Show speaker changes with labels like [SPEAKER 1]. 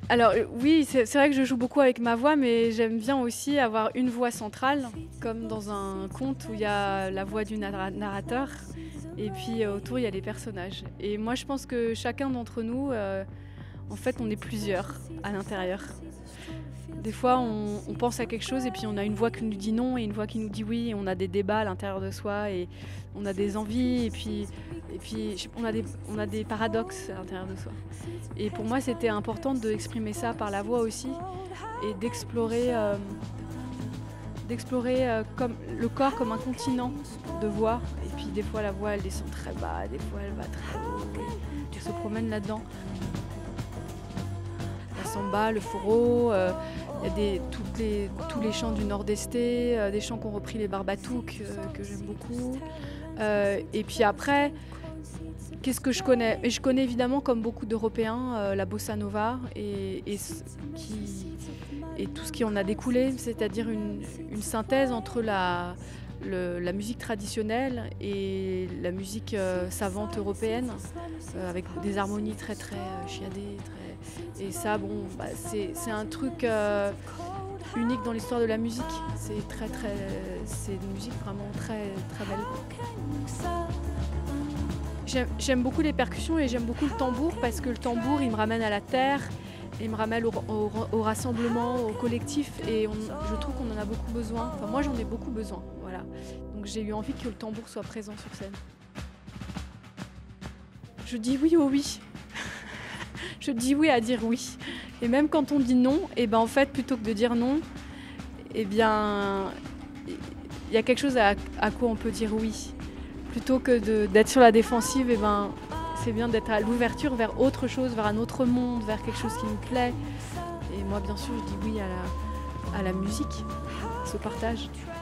[SPEAKER 1] Alors oui, c'est vrai que je joue beaucoup avec ma voix, mais j'aime bien aussi avoir une voix centrale, comme dans un conte où il y a la voix du narrateur, et puis autour il y a les personnages. Et moi je pense que chacun d'entre nous, en fait on est plusieurs à l'intérieur. Des fois on pense à quelque chose et puis on a une voix qui nous dit non et une voix qui nous dit oui, et on a des débats à l'intérieur de soi et on a des envies et puis on a des paradoxes à l'intérieur de soi. Et pour moi, c'était important d'exprimer ça par la voix aussi et d'explorer comme le corps comme un continent de voix. Et puis des fois, la voix, elle descend très bas, des fois, elle va très haut. Et on se promène là-dedans. La samba, le foro, il y a tous les chants du nord-esté, des chants qu'ont repris les Barbatouk, que j'aime beaucoup. Et puis après, qu'est-ce que je connais? Et je connais évidemment, comme beaucoup d'Européens, la bossa nova et tout ce qui en a découlé, c'est-à-dire une synthèse entre la musique traditionnelle et la musique savante européenne, avec des harmonies très très chiadées. Et ça, bon, bah, c'est un truc unique dans l'histoire de la musique. C'est une musique vraiment très très belle. J'aime beaucoup les percussions et j'aime beaucoup le tambour parce que le tambour, il me ramène à la terre, il me ramène au rassemblement, au collectif et je trouve qu'on en a beaucoup besoin. Enfin, moi, j'en ai beaucoup besoin, voilà. Donc j'ai eu envie que le tambour soit présent sur scène. Je dis oui au oui. Je dis oui à dire oui. Et même quand on dit non, et ben en fait, plutôt que de dire non, eh bien, il y a quelque chose à quoi on peut dire oui. Plutôt que d'être sur la défensive, eh ben, c'est bien d'être à l'ouverture vers autre chose, vers un autre monde, vers quelque chose qui nous plaît. Et moi, bien sûr, je dis oui à la musique, à ce partage.